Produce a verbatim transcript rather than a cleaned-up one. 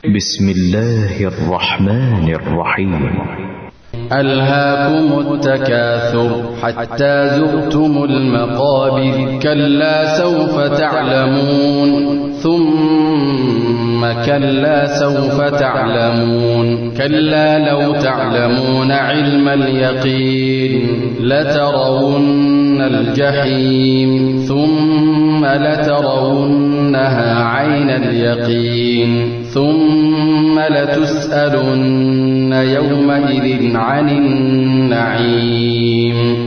بسم الله الرحمن الرحيم. ألهاكم التكاثر حتى زرتم المقابر كلا سوف تعلمون ثم كلا سوف تعلمون كلا لو تعلمون علم اليقين لترون الجحيم ثم لترونها عين اليقين ثم لتسألن يومئذ عن النعيم.